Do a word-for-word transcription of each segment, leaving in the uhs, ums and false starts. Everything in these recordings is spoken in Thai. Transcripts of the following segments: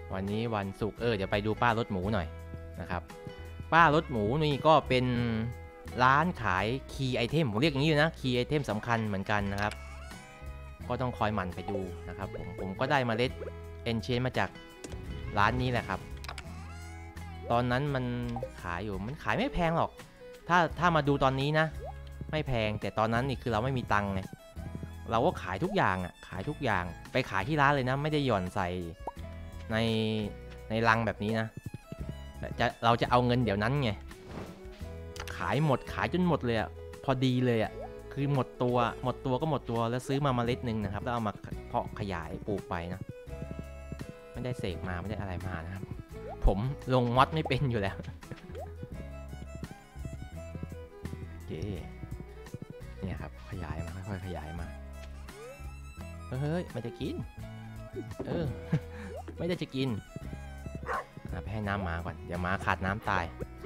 วันนี้วันศุกร์เออเดี๋ยวไปดูป้ารถหมูหน่อยนะครับป้ารถหมูนี่ก็เป็นร้านขายคีย์ไอเทมผมเรียกอย่างนี้นะคีย์ไอเทมสำคัญเหมือนกันนะครับก็ต้องคอยหมั่นไปดูนะครับผมผมก็ได้เมล็ดเอนเชนมาจากร้านนี้แหละครับตอนนั้นมันขายอยู่มันขายไม่แพงหรอกถ้าถ้ามาดูตอนนี้นะไม่แพงแต่ตอนนั้นนี่คือเราไม่มีตังค์ไงเราก็ขายทุกอย่างอ่ะขายทุกอย่างไปขายที่ร้านเลยนะไม่ได้หย่อนใส่ในในลังแบบนี้นะจะเราจะเอาเงินเดี๋ยวนั้นไงขายหมดขายจนหมดเลยอ่ะพอดีเลยอ่ะคือหมดตัวหมดตัวก็หมดตัวแล้วซื้อมาเมล็ดหนึ่งนะครับแล้วเอามาเพาะขยายปลูกไปนะไม่ได้เสกมาไม่ได้อะไรมานะครับผมลงมอดไม่เป็นอยู่แล้วโอเคเนี่ยครับขยายมาค่อยๆขยายมาเฮ้ยมันจะกินเออไม่ได้จะกินไปให้น้ำหมาก่อนเดี๋ยวหมาขาดน้ำตาย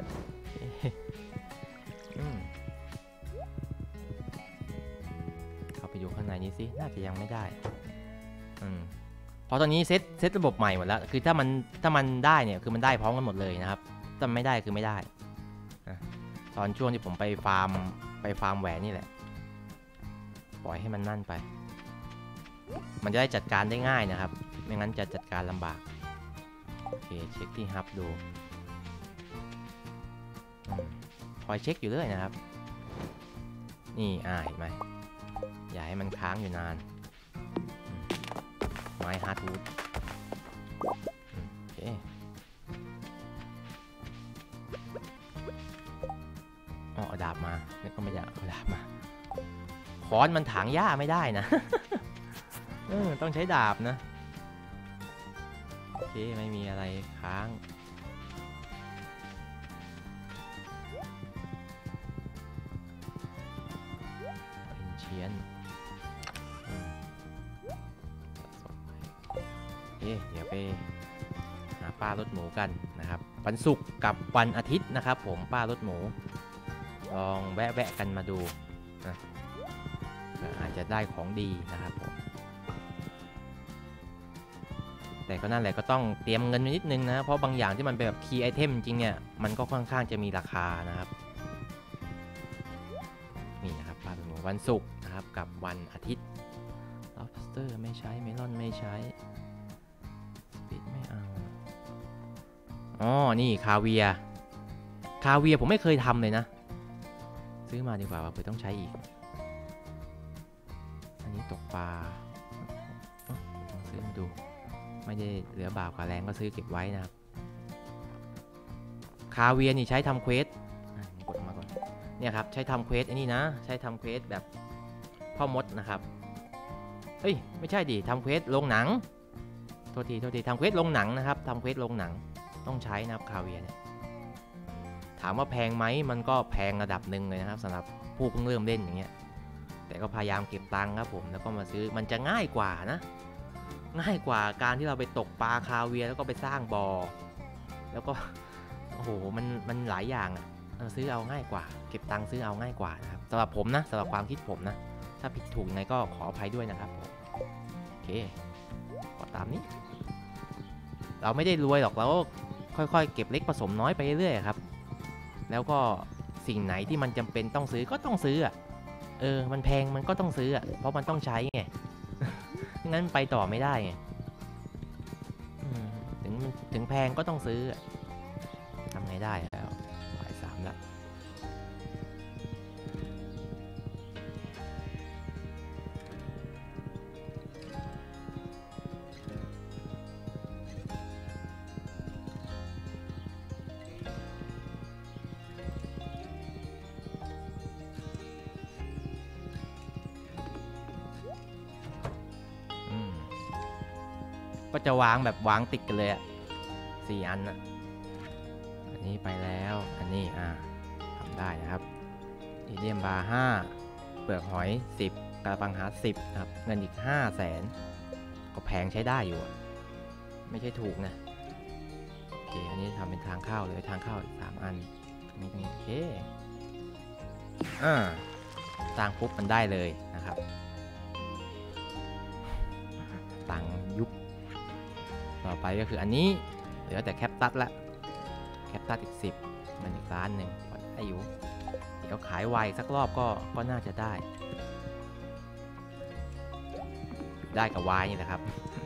เข้าไปดูข้างในนี้สิน่าจะยังไม่ได้อืมเพราะตอนนี้เซตเซตระบบใหม่หมดแล้วคือถ้ามันถ้ามันได้เนี่ยคือมันได้พร้อมกันหมดเลยนะครับถ้าไม่ได้คือไม่ได้นะตอนช่วงที่ผมไปฟาร์มไปฟาร์มแหวนนี่แหละปล่อยให้มันนั่นไปมันจะได้จัดการได้ง่ายนะครับไม่งั้นจะจัดการลำบากโอเคเช็คที่ฮับดูคอยเช็คอยู่เรื่อยนะครับนี่อ่าเห็นไหมอย่าให้มันค้างอยู่นานไม้ฮาร์ดวูดโอเคอ๋อเอาดาบมาไม่ก็ไม่ได้เอาดาบมาค้อนมันถางหญ้าไม่ได้นะเออต้องใช้ดาบนะโอเคไม่มีอะไรค้างอินเชียนโอเคเดี๋ยวไปหาป้ารถหมูกันนะครับวันศุกร์กับวันอาทิตย์นะครับผมป้ารถหมูลองแวะๆกันมาดูนะอาจจะได้ของดีนะครับผมแต่ก็นั่นแหละก็ต้องเตรียมเงินนิดนึงนะเพราะบางอย่างที่มันเป็นแบบคีย์ไอเทมจริงเนี่ยมันก็ค่อนข้างจะมีราคานะครับนี่นะครับป้าเป็นวันศุกร์นะครับกับวันอาทิตย์ lobster ไม่ใช้เมลอนไม่ใช้สปิดไม่เอาอ๋อนี่คาเวียคาเวียผมไม่เคยทำเลยนะซื้อมาดีกว่าเผื่อต้องใช้อีกอันนี้ตกปลาลองซื้อมาดูไม่ได้เหลือบาปกับแรงก็ซื้อเก็บไว้นะครับคาเวียนี่ใช้ทำเควสกดมาก่อนเนี่ยครับใช้ทำเควสอันนี้นะใช้ทำเควสแบบพ่อมดนะครับเฮ้ยไม่ใช่ดิทำเควสลงหนังโทษทีโทษทีทำเควสลงหนังนะครับทำเควสลงหนังต้องใช้นะครับคาเวียเนี่ยถามว่าแพงไหมมันก็แพงระดับหนึ่งเลยนะครับสำหรับผู้เพิ่งเริ่มเล่นอย่างเงี้ยแต่ก็พยายามเก็บตังค์ครับผมแล้วก็มาซื้อมันจะง่ายกว่านะง่ายกว่าการที่เราไปตกปลาคาเวียแล้วก็ไปสร้างบ่อแล้วก็โอ้โหมันมันหลายอย่างอะซื้อเอาง่ายกว่าเก็บตังค์ซื้อเอาง่ายกว่านะครับสำหรับผมนะสำหรับความคิดผมนะถ้าผิดถูกยังไงก็ขออภัยด้วยนะครับโอเคก็ตามนี้เราไม่ได้รวยหรอกเราก็ค่อยๆเก็บเล็กผสมน้อยไปเรื่อยๆครับแล้วก็สิ่งไหนที่มันจำเป็นต้องซื้อก็ต้องซื้ออ่ะเออมันแพงมันก็ต้องซื้ออ่ะเพราะมันต้องใช้ไงงั้นไปต่อไม่ได้ไงถึงถึงแพงก็ต้องซื้อทำไงได้แล้วบ่ายสามแล้วก็จะวางแบบวางติดกันเลยอ่ะสี่อันอ่ะอันนี้ไปแล้วอันนี้อ่าทำได้นะครับอีเดียมบาร์ห้าเปลือกหอยสิบกระปังฮาร์ดสิบครับเงินอีกห้าแสนก็แพงใช้ได้อยู่ไม่ใช่ถูกนะโอเคอันนี้ทำเป็นทางเข้าเลยทางเข้าอีกสามอันนี่ตรงนี้โอเคอ่าสร้างปุ๊บมันได้เลยนะครับตังยุบต่อไปก็คืออันนี้เหลือแต่แคปตัสละแคปตัสอีกสิบมันอีกล้านหนึ่งอายุเดี๋ยวขายไวสักรอบก็ก็น่าจะได้ได้กับวายนี่นะครับ